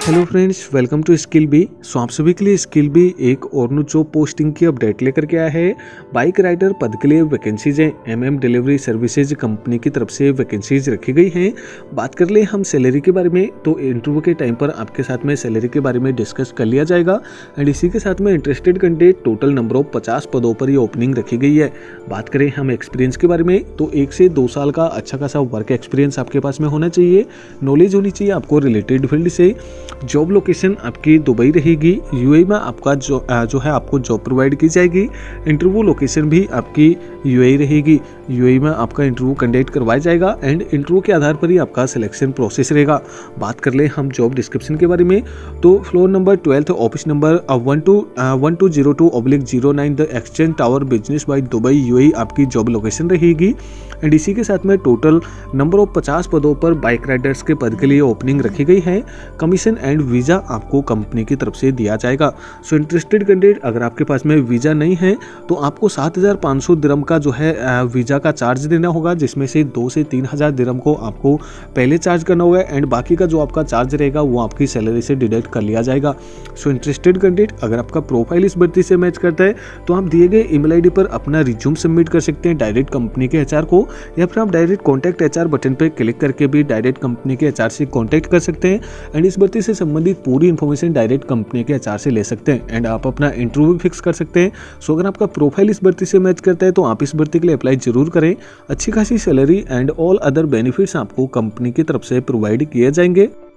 Hello friends, welcome to Skill Bee. So आप सभी के लिए स्किल बी एक और न्यू जॉब पोस्टिंग की अपडेट लेकर के आया है। बाइक राइडर पद के लिए वैकेंसीज हैं। डिलीवरी सर्विसेज कंपनी की तरफ से वैकेंसीज रखी गई हैं। बात कर ले हम सैलरी के बारे में, तो इंटरव्यू के टाइम पर आपके साथ में सैलरी के बारे में डिस्कस कर लिया जाएगा। एंड इसी के साथ में interested candidate total number of 50 पदों पर ये ओपनिंग रखी गई है। बात करें हम एक्सपीरियंस के बारे में, तो 1 से 2 साल का अच्छा खासा वर्क एक्सपीरियंस आपके पास में होना चाहिए। नॉलेज होनी चाहिए आपको रिलेटेड फील्ड से। जॉब लोकेशन आपकी दुबई रहेगी। यूएई में आपका जो है आपको जॉब प्रोवाइड की जाएगी। इंटरव्यू लोकेशन भी आपकी यूएई रहेगी। यूएई में आपका इंटरव्यू कंडक्ट करवाया जाएगा एंड इंटरव्यू के आधार पर ही आपका सिलेक्शन प्रोसेस रहेगा। बात कर ले हम जॉब डिस्क्रिप्शन के बारे में, तो floor number 12 office number 1202/09 the exchange tower business bay Dubai UAE आपकी जॉब लोकेशन रहेगी। एंड इसी के साथ में टोटल नंबर ऑफ 50 पदों पर बाइक राइडर्स के पद के लिए ओपनिंग रखी गई है। कमीशन एंड वीज़ा आपको कंपनी की तरफ से दिया जाएगा। सो इंटरेस्टेड कैंडिडेट, अगर आपके पास में वीज़ा नहीं है तो आपको 7,500 दिरहम का जो है वीज़ा का चार्ज देना होगा, जिसमें से 2 से 3,000 दिरहम को आपको पहले चार्ज करना होगा एंड बाकी का जो आपका चार्ज रहेगा वो आपकी सैलरी से डिडक्ट कर लिया जाएगा। सो इंटरेस्टेड कैंडिडेट, अगर आपका प्रोफाइल इस भर्ती से मैच करता है तो आप दिए गए ईमेल आईडी पर अपना रिज्यूम सबमिट कर सकते हैं डायरेक्ट कंपनी के एचआर को, या फिर आप डायरेक्ट कॉन्टैक्ट एचआर बटन पर क्लिक करके भी डायरेक्ट कंपनी के एचआर से कॉन्टैक्ट कर सकते हैं एंड इस भर्ती से संबंधित पूरी इन्फॉर्मेशन डायरेक्ट कंपनी के एचआर से ले सकते हैं एंड आप अपना इंटरव्यू भी फिक्स कर सकते हैं। सो अगर आपका प्रोफाइल इस भर्ती से मैच करता है तो आप इस भर्ती के लिए अप्लाई जरूर करें। अच्छी खासी salary and all other benefits आपको कंपनी की तरफ से प्रोवाइड किए जाएंगे।